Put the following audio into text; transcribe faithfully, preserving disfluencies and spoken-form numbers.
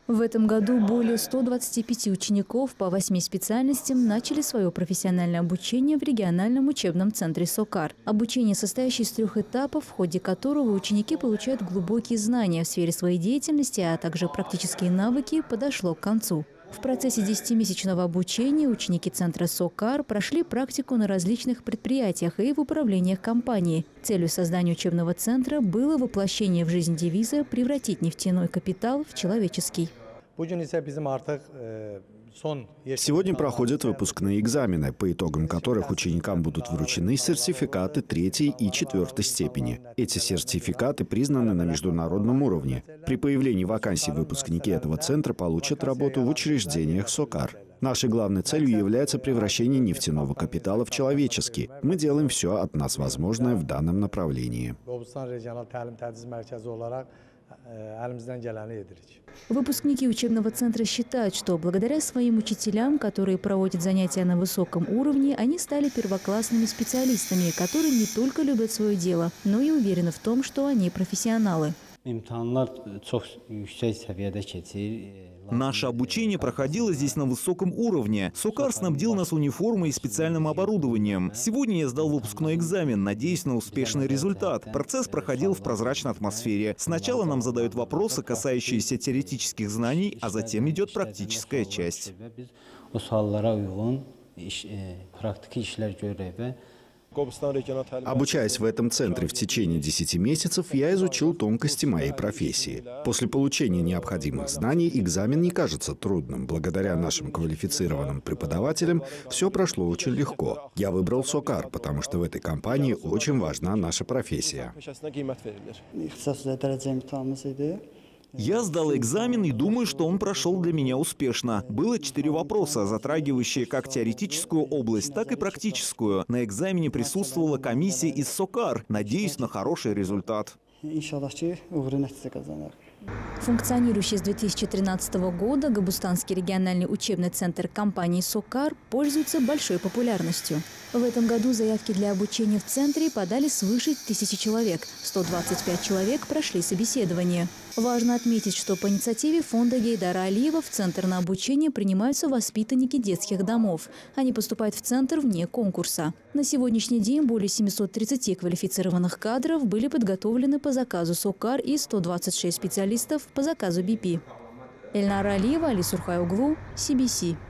В этом году более ста двадцати пяти учеников по восьми специальностям начали свое профессиональное обучение в региональном учебном центре СОКАР. Обучение, состоящее из трех этапов, в ходе которого ученики получают глубокие знания в сфере своей деятельности, а также практические навыки, подошло к концу. В процессе десятимесячного обучения ученики центра СОКАР прошли практику на различных предприятиях и в управлениях компании. Целью создания учебного центра было воплощение в жизнь девиза «Превратить нефтяной капитал в человеческий». Сегодня проходят выпускные экзамены, по итогам которых ученикам будут вручены сертификаты третьей и четвертой степени. Эти сертификаты признаны на международном уровне. При появлении вакансий выпускники этого центра получат работу в учреждениях СОКАР. Нашей главной целью является превращение нефтяного капитала в человеческий. Мы делаем все от нас возможное в данном направлении. Выпускники учебного центра считают, что благодаря своим учителям, которые проводят занятия на высоком уровне, они стали первоклассными специалистами, которые не только любят свое дело, но и уверены в том, что они профессионалы. Наше обучение проходило здесь на высоком уровне. СОКАР снабдил нас униформой и специальным оборудованием. Сегодня я сдал выпускной экзамен, надеюсь на успешный результат. Процесс проходил в прозрачной атмосфере. Сначала нам задают вопросы, касающиеся теоретических знаний, а затем идет практическая часть. Обучаясь в этом центре в течение десяти месяцев, я изучил тонкости моей профессии. После получения необходимых знаний экзамен не кажется трудным. Благодаря нашим квалифицированным преподавателям все прошло очень легко. Я выбрал СОКАР, потому что в этой компании очень важна наша профессия. Я сдал экзамен и думаю, что он прошел для меня успешно. Было четыре вопроса, затрагивающие как теоретическую область, так и практическую. На экзамене присутствовала комиссия из СОКАР. Надеюсь на хороший результат. Функционирующий с две тысячи тринадцатого года Гобустанский региональный учебный центр компании СОКАР пользуется большой популярностью. В этом году заявки для обучения в центре подали свыше тысячи человек. сто двадцать пять человек прошли собеседование. Важно отметить, что по инициативе фонда Гейдара Алиева в центр на обучение принимаются воспитанники детских домов. Они поступают в центр вне конкурса. На сегодняшний день более семисот тридцати квалифицированных кадров были подготовлены по заказу СОКАР и ста двадцати шести специалистов по заказу би пи. Эльнара Алиева, Али Сурхай Оглу, си би си.